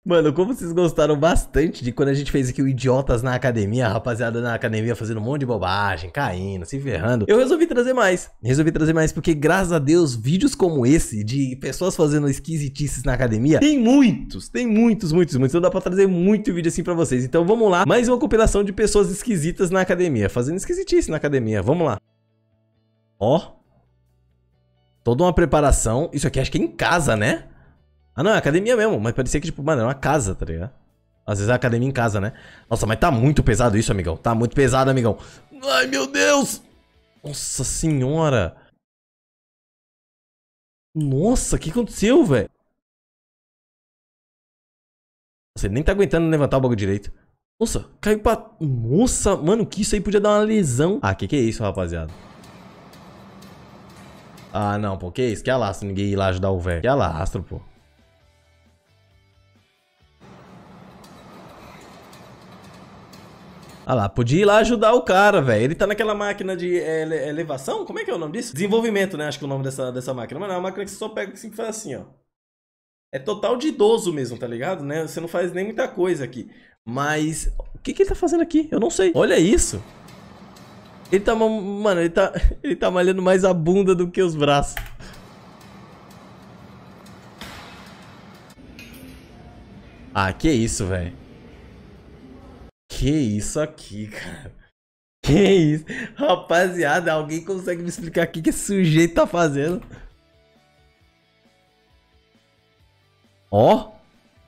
Mano, como vocês gostaram bastante de quando a gente fez aqui o Idiotas na Academia, a rapaziada na academia fazendo um monte de bobagem, caindo, se ferrando, eu resolvi trazer mais. Porque, graças a Deus, vídeos como esse, de pessoas fazendo esquisitices na academia, tem muitos. Então dá pra trazer muito vídeo assim pra vocês. Então vamos lá, mais uma compilação de pessoas esquisitas na academia, fazendo esquisitice na academia. Vamos lá. Ó. Toda uma preparação. Isso aqui acho que é em casa, né? Ah, não, é academia mesmo, mas parecia que, tipo, mano, é uma casa, tá ligado? Às vezes é academia em casa, né? Nossa, mas tá muito pesado isso, amigão. Tá muito pesado, amigão. Ai, meu Deus! Nossa senhora! Nossa, o que aconteceu, velho? Você nem tá aguentando levantar o bagulho direito. Nossa, caiu pra... Nossa, mano, que isso aí podia dar uma lesão. Ah, que é isso, rapaziada? Ah, não, pô, que isso? Que alastro ninguém ir lá ajudar o velho. Que alastro, pô. Ah lá, podia ir lá ajudar o cara, velho. Ele tá naquela máquina de elevação? Como é que é o nome disso? Desenvolvimento, né? Acho que é o nome dessa máquina. Mas não, é uma máquina que você só pega assim que faz assim, ó. É total de idoso mesmo, tá ligado? Né? Você não faz nem muita coisa aqui. Mas o que ele tá fazendo aqui? Eu não sei. Olha isso. Ele tá... Mano, ele tá malhando mais a bunda do que os braços. Ah, que isso, velho. Que isso aqui, cara? Que isso? Rapaziada, alguém consegue me explicar o que esse sujeito tá fazendo? Ó.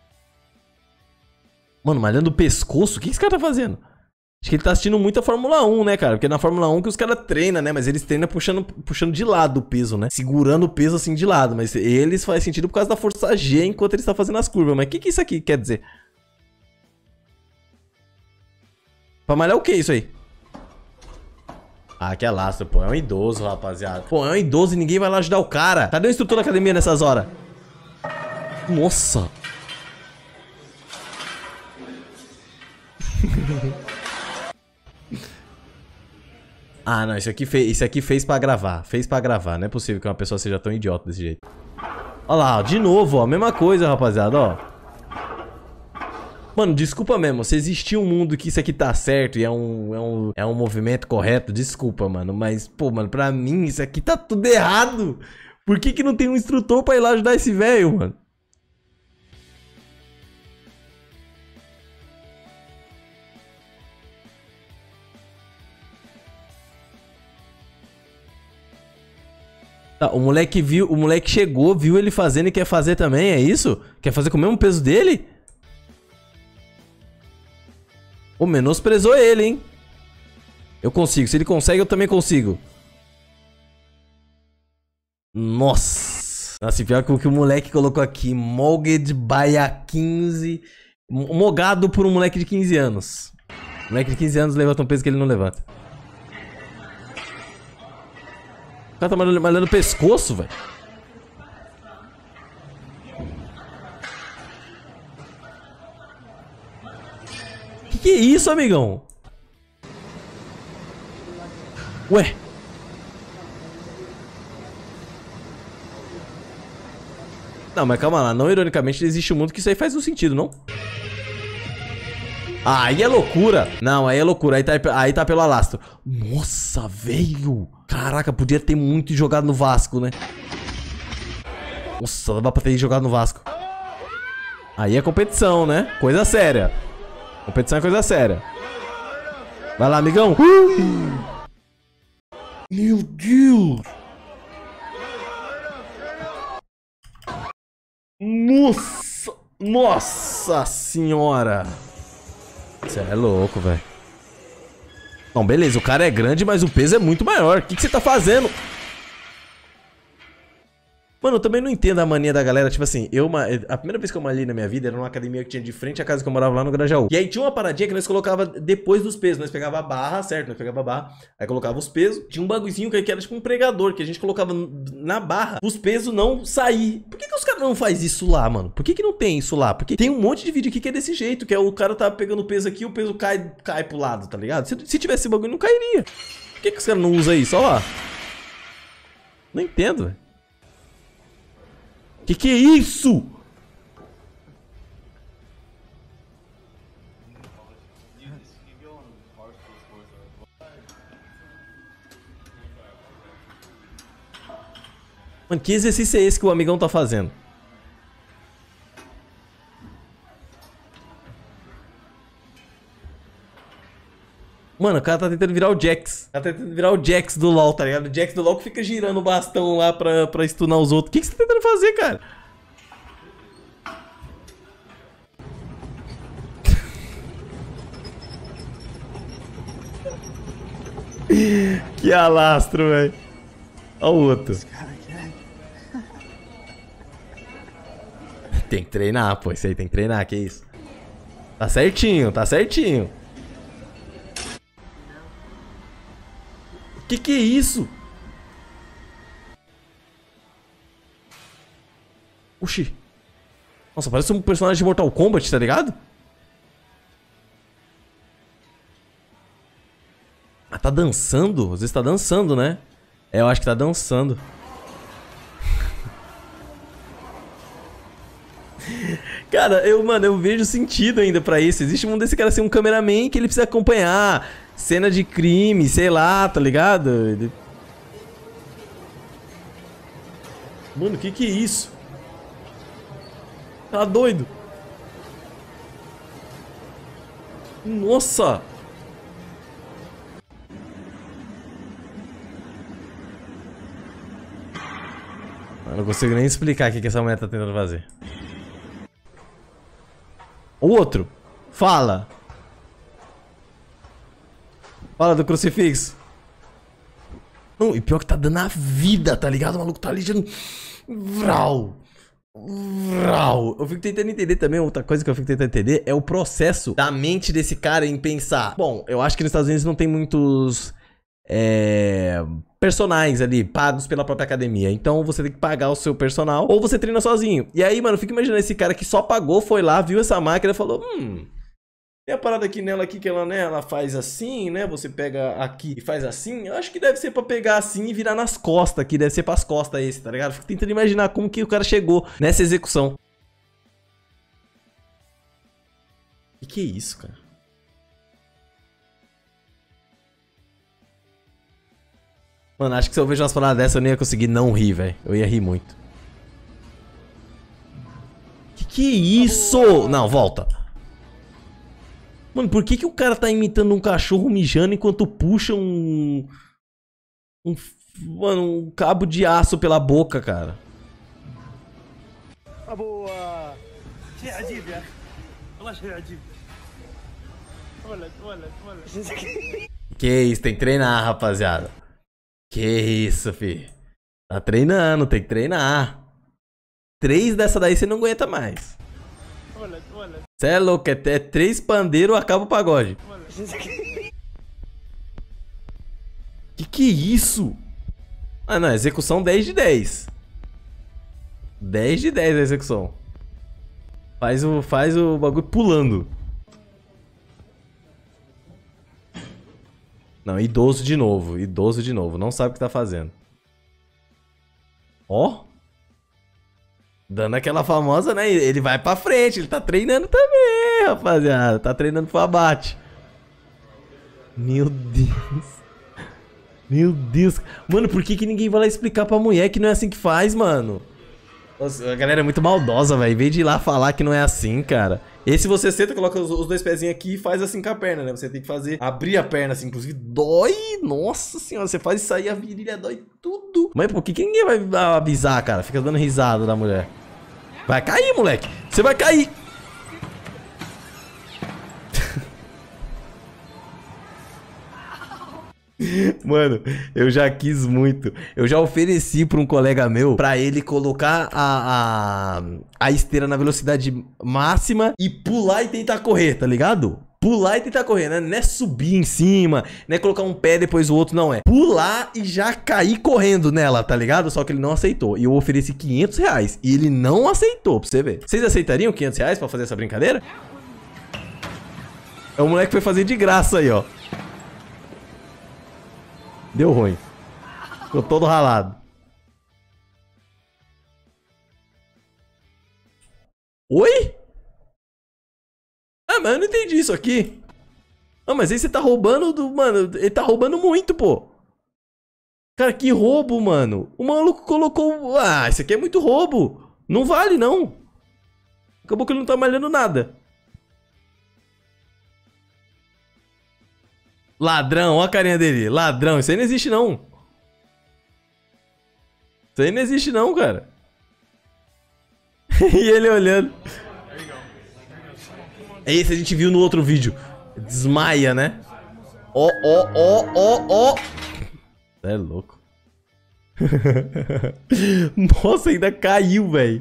Mano, malhando o pescoço? O que esse cara tá fazendo? Acho que ele tá assistindo muito a Fórmula 1, né, cara? Porque na Fórmula 1 que os caras treinam, né? Mas eles treinam puxando de lado o peso, né? Segurando o peso assim de lado. Mas eles faz sentido por causa da força G enquanto eles estão fazendo as curvas. Mas o que isso aqui quer dizer? Pra malhar o que isso aí? Ah, que alastro, pô. É um idoso, rapaziada. Pô, é um idoso e ninguém vai lá ajudar o cara. Cadê o instrutor da academia nessas horas? Nossa. Ah, não. Isso aqui fez pra gravar. Fez pra gravar. Não é possível que uma pessoa seja tão idiota desse jeito. Olha lá, ó. De novo, ó. Mesma coisa, rapaziada, ó. Mano, desculpa mesmo, se existir um mundo que isso aqui tá certo e é um movimento correto, desculpa, mano. Mas, pô, mano, pra mim isso aqui tá tudo errado. Por que não tem um instrutor pra ir lá ajudar esse velho, mano? Tá, o moleque chegou, viu ele fazendo e quer fazer também, é isso? Quer fazer com o mesmo peso dele? Ô, menosprezou ele, hein? Eu consigo. Se ele consegue, eu também consigo. Nossa. Nossa, pior que o que o moleque colocou aqui. Mogged by a 15. Mogado por um moleque de 15 anos. O moleque de 15 anos levanta um peso que ele não levanta. O cara tá malhando o pescoço, velho. Que é isso, amigão? Ué. Não, mas calma lá. Não, ironicamente, existe um mundo que isso aí faz um sentido, não? Ah, aí é loucura. Não, aí é loucura. Aí tá pelo alastro. Nossa, velho. Caraca, podia ter muito jogado no Vasco, né? Nossa, dava pra ter jogado no Vasco. Aí é competição, né? Coisa séria. Competição é coisa séria. Vai lá, amigão. Meu Deus. Nossa. Nossa senhora. Você é louco, velho. Não, beleza. O cara é grande, mas o peso é muito maior. O que você tá fazendo? Mano, eu também não entendo a mania da galera, tipo assim, a primeira vez que eu malhei na minha vida era numa academia que tinha de frente à casa que eu morava lá no Grajaú. E aí tinha uma paradinha que nós colocava depois dos pesos, nós pegava a barra, certo? Nós pegava a barra, aí colocava os pesos, tinha um bagulhozinho que era tipo um pregador, que a gente colocava na barra, os pesos não sair. Por que os caras não fazem isso lá, mano? Por que não tem isso lá? Porque tem um monte de vídeo aqui que é desse jeito, que é o cara tá pegando o peso aqui, o peso cai pro lado, tá ligado? Se tivesse esse bagulho, não cairia. Por que os caras não usam isso? Olha lá. Não entendo, velho. Que é isso? Mano, que exercício é esse que o amigão tá fazendo? Mano, o cara tá tentando virar o Jax. O cara tá tentando virar o Jax do LoL, tá ligado? O Jax do LoL que fica girando o bastão lá pra stunar os outros. O que você tá tentando fazer, cara? Que alastro, velho. Olha o outro. Tem que treinar, pô. Isso aí tem que treinar, que isso? Tá certinho, tá certinho. Que é isso? Oxi. Nossa, parece um personagem de Mortal Kombat, tá ligado? Ah, tá dançando? Às vezes tá dançando, né? É, eu acho que tá dançando. Cara, eu vejo sentido ainda pra isso. Existe um desse cara ser um cameraman que ele precisa acompanhar cena de crime, sei lá, tá ligado? Mano, que é isso? Tá doido? Nossa! Eu não consigo nem explicar o que essa mulher tá tentando fazer. O outro. Fala. Fala do crucifixo. Não, e pior que tá dando a vida, tá ligado? O maluco tá ali já... Vral. Vral. Eu fico tentando entender também, outra coisa que eu fico tentando entender é o processo da mente desse cara em pensar. Bom, eu acho que nos Estados Unidos não tem muitos... personagens ali, pagos pela própria academia. Então você tem que pagar o seu personal ou você treina sozinho. E aí, mano, eu fico imaginando esse cara que só pagou, foi lá, viu essa máquina e falou: tem a parada aqui nela aqui que ela, né, ela faz assim, né? Você pega aqui e faz assim. Eu acho que deve ser pra pegar assim e virar nas costas aqui. Deve ser pras costas esse, tá ligado? Fico tentando imaginar como que o cara chegou nessa execução. Que é isso, cara? Mano, acho que se eu vejo umas paradas dessa eu nem ia conseguir não rir, velho. Eu ia rir muito. Que é isso? Não, volta. Mano, por que o cara tá imitando um cachorro mijando enquanto puxa mano, um cabo de aço pela boca, cara? Que isso, tem que treinar, rapaziada. Que isso, fi. Tá treinando, tem que treinar. 3 dessa daí você não aguenta mais. Cê é louco, é 3 pandeiros, acaba o pagode. Que é isso? Ah, não, execução 10 de 10. 10 de 10 a execução. Faz o bagulho pulando. Não, idoso de novo. Idoso de novo. Não sabe o que tá fazendo. Ó. Dando aquela famosa, né? Ele vai pra frente. Ele tá treinando também, rapaziada. Tá treinando pro abate. Meu Deus. Meu Deus. Mano, por que ninguém vai lá explicar pra mulher que não é assim que faz, mano? Nossa, a galera é muito maldosa, velho. Em vez de ir lá falar que não é assim, cara. Esse você senta, coloca os 2 pezinhos aqui e faz assim com a perna, né? Você tem que fazer, abrir a perna assim, inclusive dói. Nossa senhora, você faz isso aí, a virilha dói tudo. Mas por que ninguém vai avisar, cara? Fica dando risada da mulher. Vai cair, moleque. Você vai cair. Mano, eu já quis muito. Eu já ofereci pra um colega meu pra ele colocar a esteira na velocidade máxima e pular e tentar correr, tá ligado? Pular e tentar correr, né? Não é subir em cima, não é colocar um pé depois o outro, não é. Pular e já cair correndo nela, tá ligado? Só que ele não aceitou. E eu ofereci 500 reais e ele não aceitou, pra você ver. Vocês aceitariam 500 reais pra fazer essa brincadeira? É o moleque que foi fazer de graça aí, ó. Deu ruim. Ficou todo ralado. Oi? Ah, mas eu não entendi isso aqui. Ah, mas aí você tá roubando do... Mano, ele tá roubando muito, pô. Cara, que roubo, mano. O maluco colocou... Ah, isso aqui é muito roubo. Não vale, não. Acabou que ele não tá malhando nada. Ladrão, ó a carinha dele. Ladrão, isso aí não existe, não. Isso aí não existe, não, cara. E ele olhando. Esse a gente viu no outro vídeo. Desmaia, né? Ó, ó, ó, ó, ó. É louco. Nossa, ainda caiu, velho.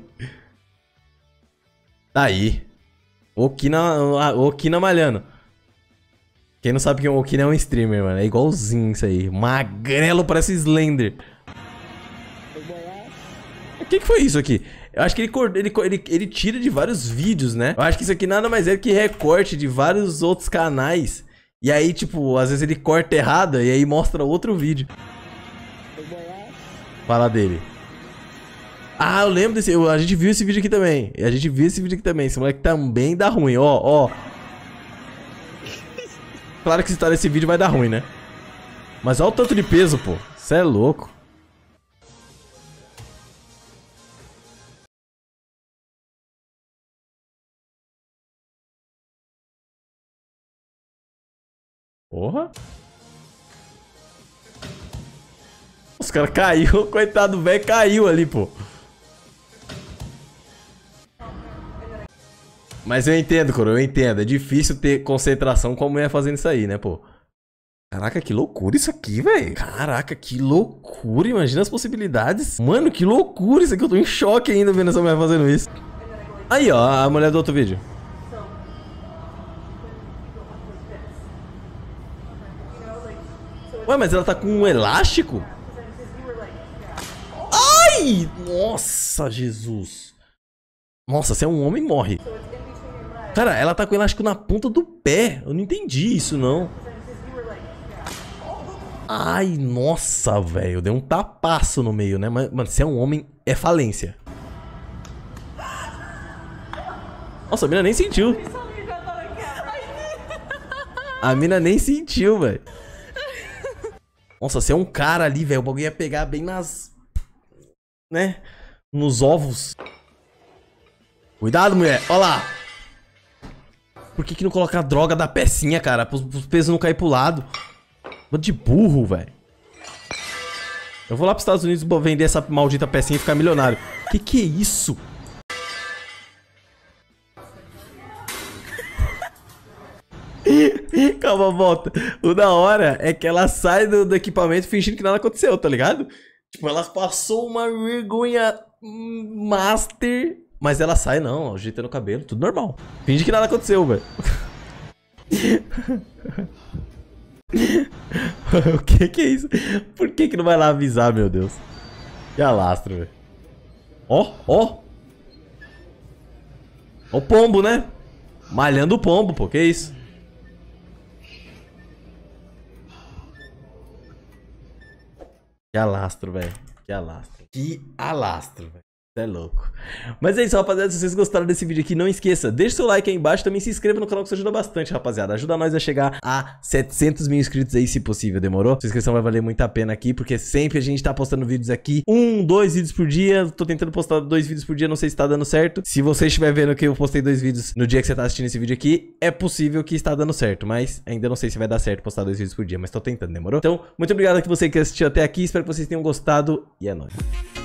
Tá aí. Okina malhando. Quem não sabe que o Okina é um streamer, mano. É igualzinho isso aí. Magrelo, parece Slender. O que foi isso aqui? Eu acho que ele tira de vários vídeos, né? Eu acho que isso aqui nada mais é que recorte de vários outros canais. E aí, tipo, às vezes ele corta errado e aí mostra outro vídeo. Fala dele. Ah, eu lembro desse... A gente viu esse vídeo aqui também. Esse moleque também dá ruim, ó, ó. Claro que se tá nesse vídeo vai dar ruim, né? Mas olha o tanto de peso, pô. Cê é louco. Porra. Os caras caiu, coitado do velho, caiu ali, pô. Mas eu entendo, Coro, eu entendo. É difícil ter concentração com a mulher fazendo isso aí, né, pô? Caraca, que loucura isso aqui, velho. Caraca, que loucura. Imagina as possibilidades. Mano, que loucura isso aqui. Eu tô em choque ainda vendo essa mulher fazendo isso. Aí, ó, a mulher do outro vídeo. Ué, mas ela tá com um elástico? Ai! Nossa, Jesus. Nossa, se é um homem, morre. Cara, ela tá com o elástico na ponta do pé. Eu não entendi isso, não. Ai, nossa, velho. Deu um tapaço no meio, né? Mas, mano, se é um homem, é falência. Nossa, a mina nem sentiu. A mina nem sentiu, velho. Nossa, se é um cara ali, velho, o bagulho ia pegar bem nas... Né? Nos ovos. Cuidado, mulher. Olha lá. Por que não colocar a droga da pecinha, cara? Pros pesos não cair pro lado. Bando de burro, velho. Eu vou lá pros Estados Unidos vender essa maldita pecinha e ficar milionário. Que é isso? Calma, volta. O da hora é que ela sai do equipamento fingindo que nada aconteceu, tá ligado? Tipo, ela passou uma vergonha master, mas ela sai, não, ajeitando o cabelo, tudo normal. Finge que nada aconteceu, velho. O que é isso? Por que não vai lá avisar, meu Deus? Que alastro, velho. Ó, ó. Ó o pombo, né? Malhando o pombo, pô, que isso? Que alastro, velho. Que alastro. Que alastro, velho. Você é louco. Mas é isso, rapaziada. Se vocês gostaram desse vídeo aqui, não esqueça. Deixa seu like aí embaixo. Também se inscreva no canal, que isso ajuda bastante, rapaziada. Ajuda nós a chegar a 700 mil inscritos aí, se possível. Demorou? Sua inscrição vai valer muito a pena aqui, porque sempre a gente tá postando vídeos aqui. 2 vídeos por dia. Tô tentando postar 2 vídeos por dia. Não sei se tá dando certo. Se você estiver vendo que eu postei 2 vídeos no dia que você tá assistindo esse vídeo aqui, é possível que está dando certo. Mas ainda não sei se vai dar certo postar 2 vídeos por dia. Mas tô tentando, demorou? Então, muito obrigado a você que assistiu até aqui. Espero que vocês tenham gostado. E é nóis.